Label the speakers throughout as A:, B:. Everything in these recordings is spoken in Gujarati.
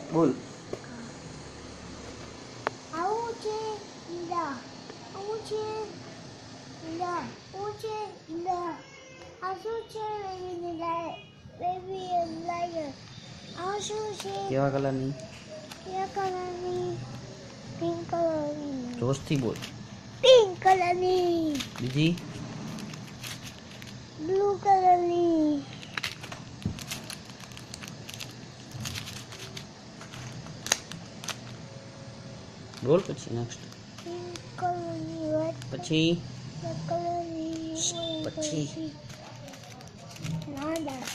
A: બોલ.
B: આવું છે ઈંડા, આવું છે ઈંડા, આવું છે ઈંડા. આ શું છે બેબી લાયર. આ શું છે?
A: કેવા કલરની?
B: કેવા કલરની? પિંક કલરની.
A: જોશથી બોલ.
B: પિંક કલરની.
A: બીજી?
B: બ્લુ કલરની.
A: બોલ પછી નેક્સ્ટ.
B: પિંક કલરની. વ્હાઈટ
A: પછી
B: કલરની.
A: પછી
B: નાડા.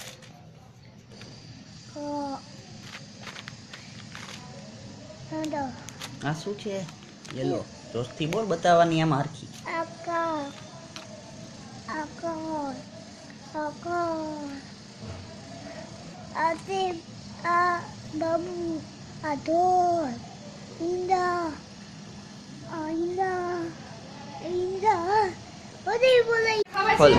B: નાડા.
A: આ શું છે? યલો. જોશથી બોલ, બતાવવાની આમ હરખી.
B: આકાશ. આકાશ. આકાશ. આતે આ બાબુ. આ ઢોર. ઈંડા. આ ઈંડા. ઈંડા. બધી બોલાય.
A: બોલ.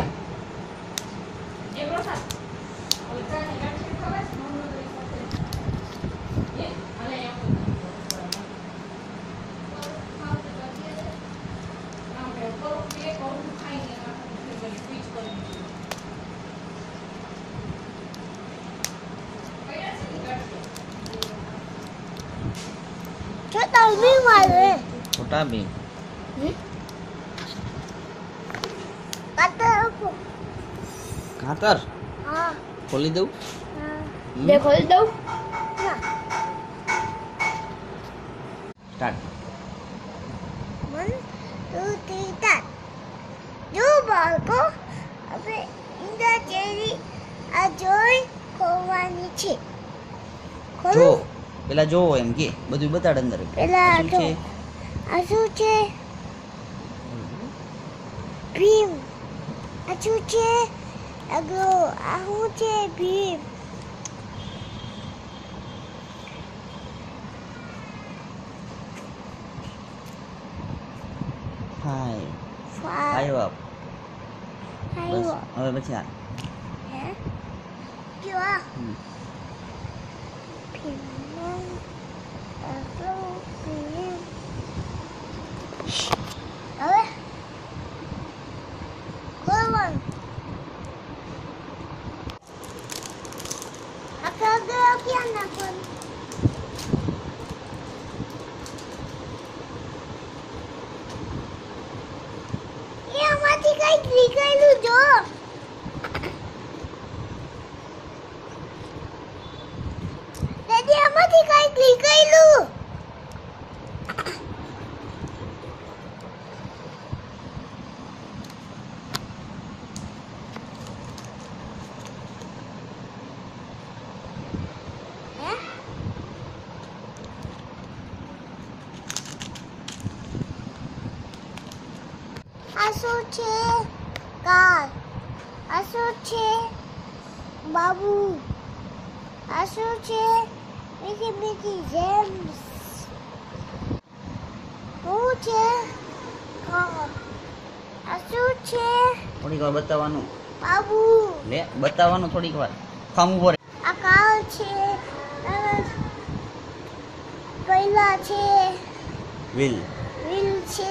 B: છોટા ભીમ વાળે.
A: છોટા ભીમ.
B: કાતર આપો.
A: કાતર
B: હા.
A: ખોલી દઉં?
B: હા.
A: દે
B: ખોલી દઉં? ના.
A: સ્ટાર્ટ.
B: 1 2 3 start. જો બાળકો હવે ઈંડા ચેરી આ જોઈ ખોવાની છે.
A: જો પેલા જોવો એમ કે બધું બતાડ અંદર.
B: પેલા
A: શું
B: જો.
A: છે?
B: આ શું છે? ભીમ. આ શું છે? અગો આ શું છે? Bhim.
A: Five.
B: Five.
A: Five up. બસ
B: ફાઈવ.
A: હવે પછી આ.
B: હે? કેવા?
A: હમ.
B: ભીમ. અગો ભીમ. હવે ખોલવાનું. આ કાગળ ક્યાં નાખવાનું? એમાંથી કઈક નીકળ્યું જો. દાદી આમાંથી કઈક નીકળ્યું. હે? આ શું છે? કાર. આ શું છે? બાબુ. આ શું છે? બીજી બીજી જેમ્સ. શું છે? કાર. આ શું છે?
A: થોડીક વાર બતાવવાનું.
B: બાબુ.
A: લે બતાવવાનું થોડીક વાર. ખામ ઉભો રહે.
B: આ કાર છે. પહેલા છે.
A: વ્હીલ.
B: વ્હીલ છે.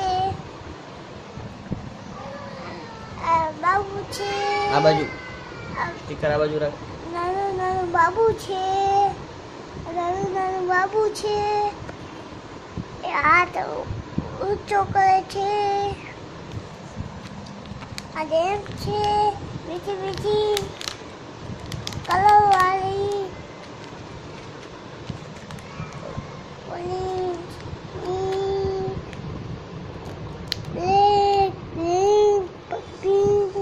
B: આ બાબુ છે.
A: આ બાજુ
B: આ
A: સ્ટીકર આ બાજુ રાખ.
B: નાનું નાનું બાબુ છે. નાનું નાનું બાબુ છે. એ હાથ ઊંચો કરે છે. આ જેમ છે. બીજી બીજી કલર વાળી. Orange, black, green, pink,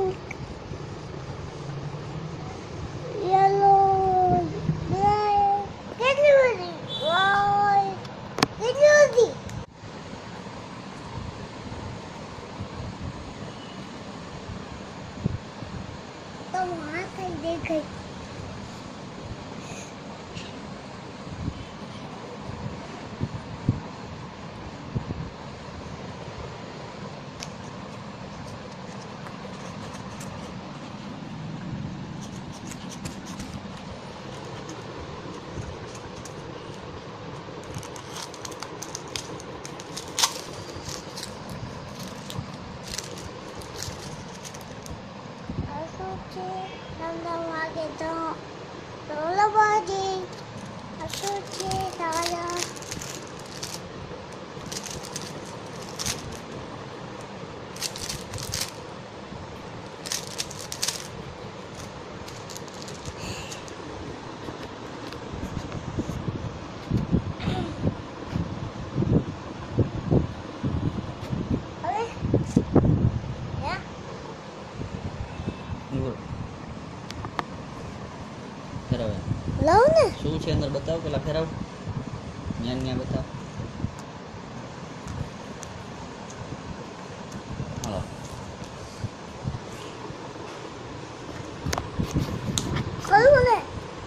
B: yellow, black. કેટલી બધી? વ્હાઈટ. કેટલી બધી? તો હાથ
A: છે અંદર બતાવો, પેલા ફેરવ. ન્યા બતાવો. હાલો.
B: કરું ને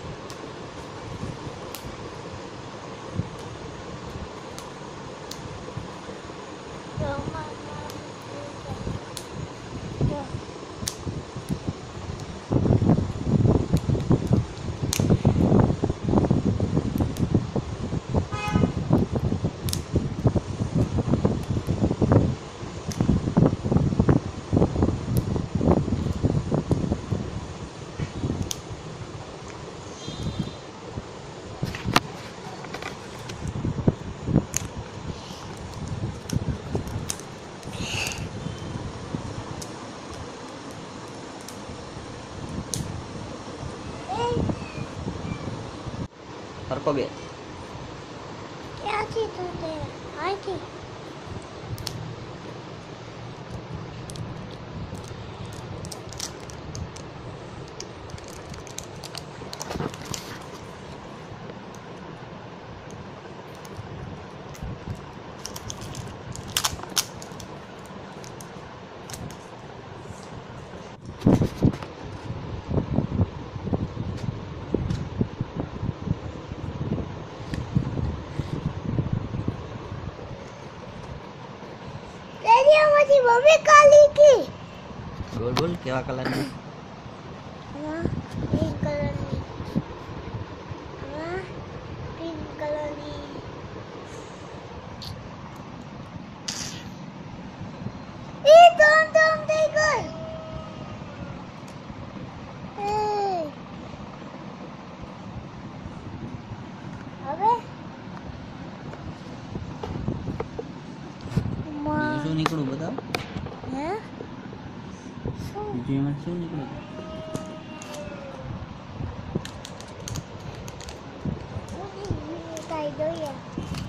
A: સરખો બે.
B: ક્યાંથી તું તે અહીંથી તેરી મમ્મી કાલી કી
A: બોલ બોલ, કેવા કલરની?
B: પિંક કલરની પિંક કલરની એ તોમ તોમ થઈ ગઈ હવે
A: બીજું શું નીકળું બતાવો.
B: હે
A: બીજું એમાં શું નીકળ્યું?
B: કાઈ જોઈએ